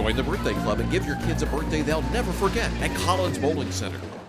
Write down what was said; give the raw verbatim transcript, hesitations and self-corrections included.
Join the birthday club and give your kids a birthday they'll never forget at Collins Bowling Center.